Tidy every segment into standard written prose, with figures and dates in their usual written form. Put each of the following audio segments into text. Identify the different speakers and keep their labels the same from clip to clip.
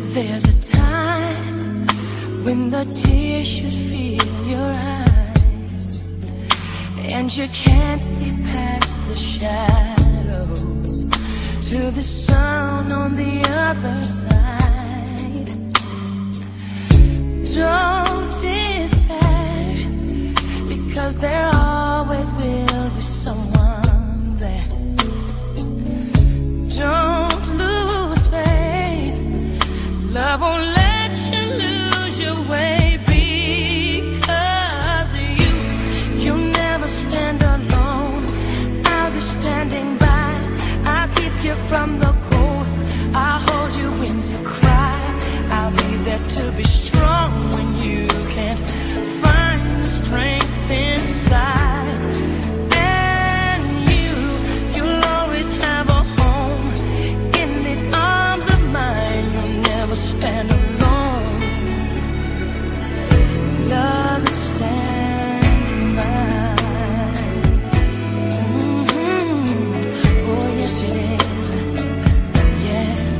Speaker 1: There's a time when the tears should fill your eyes, and you can't see past the shadows to the sun on the other side. Don't despair, because there always will be someone there. Don't lose faith, love won't let you lose your way, because you'll never stand alone. I'll be standing by, I'll keep you from the cold, I'll hold you when you cry, I'll be there to be strong when you can't find the strength inside. And you'll always have a home in these arms of mine. You'll never stand alone. Love is standing by. Oh yes it is. Yes.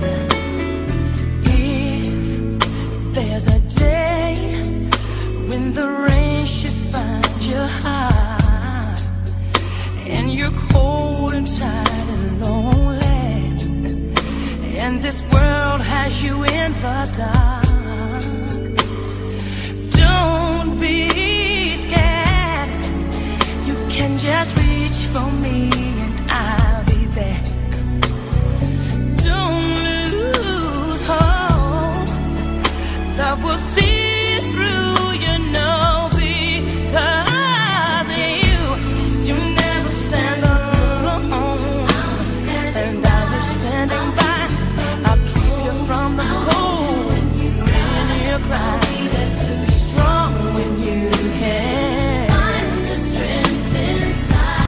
Speaker 1: If there's a day when the rain should find your heart, and you're cold and tired and lonely, and this world has you in the dark,